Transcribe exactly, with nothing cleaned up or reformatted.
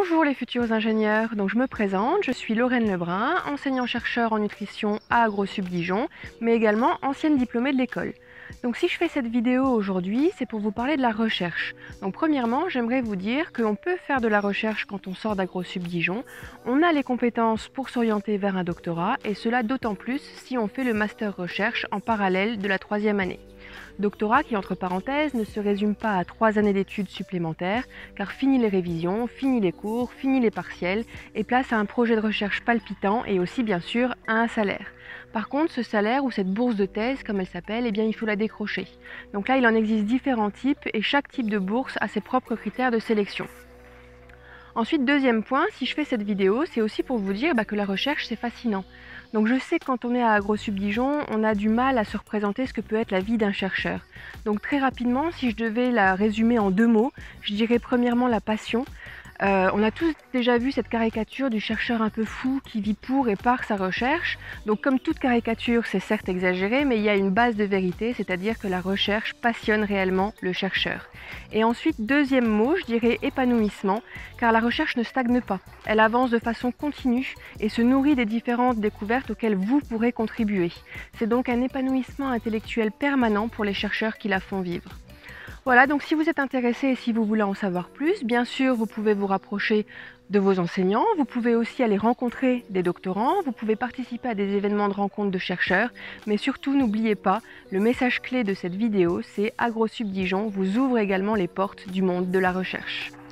Bonjour les futurs ingénieurs, donc je me présente, je suis Lorraine Lebrun, enseignant-chercheur en nutrition à AgroSup Dijon, mais également ancienne diplômée de l'école. Donc si je fais cette vidéo aujourd'hui, c'est pour vous parler de la recherche. Donc premièrement, j'aimerais vous dire que l'on peut faire de la recherche quand on sort d'AgroSup Dijon. On a les compétences pour s'orienter vers un doctorat, et cela d'autant plus si on fait le master recherche en parallèle de la troisième année. Doctorat qui, entre parenthèses, ne se résume pas à trois années d'études supplémentaires, car fini les révisions, fini les cours, fini les partiels, et place à un projet de recherche palpitant et aussi bien sûr à un salaire. Par contre, ce salaire ou cette bourse de thèse, comme elle s'appelle, eh bien il faut la décrocher. Donc là, il en existe différents types et chaque type de bourse a ses propres critères de sélection. Ensuite, deuxième point, si je fais cette vidéo, c'est aussi pour vous dire bah, que la recherche, c'est fascinant. Donc je sais que quand on est à AgroSup Dijon, on a du mal à se représenter ce que peut être la vie d'un chercheur. Donc très rapidement, si je devais la résumer en deux mots, je dirais premièrement la passion. Euh, on a tous déjà vu cette caricature du chercheur un peu fou qui vit pour et par sa recherche. Donc comme toute caricature, c'est certes exagéré, mais il y a une base de vérité, c'est-à-dire que la recherche passionne réellement le chercheur. Et ensuite, deuxième mot, je dirais épanouissement, car la recherche ne stagne pas. Elle avance de façon continue et se nourrit des différentes découvertes auxquelles vous pourrez contribuer. C'est donc un épanouissement intellectuel permanent pour les chercheurs qui la font vivre. Voilà, donc si vous êtes intéressé et si vous voulez en savoir plus, bien sûr, vous pouvez vous rapprocher de vos enseignants, vous pouvez aussi aller rencontrer des doctorants, vous pouvez participer à des événements de rencontre de chercheurs, mais surtout n'oubliez pas, le message clé de cette vidéo, c'est AgroSup Dijon vous ouvre également les portes du monde de la recherche.